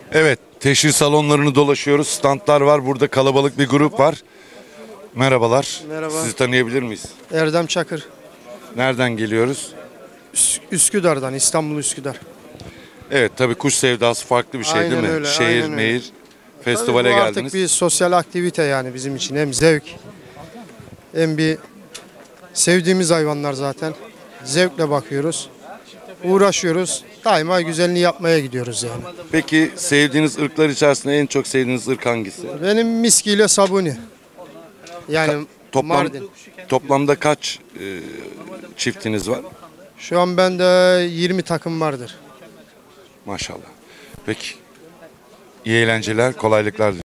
Evet, teşhir salonlarını dolaşıyoruz. Standlar var. Burada kalabalık bir grup var. Merhabalar. Merhaba. Sizi tanıyabilir miyiz? Erdem Çakır. Nereden geliyoruz? Üsküdar'dan, İstanbul Üsküdar. Evet, tabii kuş sevdası farklı bir şey Aynen değil mi? öyle, Şehir, aynen öyle. mehir, Tabii festivale bu geldiniz. artık bir sosyal aktivite yani bizim için. Hem zevk hem bir sevdiğimiz hayvanlar zaten. Zevkle bakıyoruz. Uğraşıyoruz. Daima güzelini yapmaya gidiyoruz yani. Peki sevdiğiniz ırklar içerisinde en çok sevdiğiniz ırk hangisi? Benim miskiyle sabuni. Yani Mardin. Toplamda kaç çiftiniz var? Şu an bende 20 takım vardır. Maşallah. Peki. İyi eğlenceler, kolaylıklar.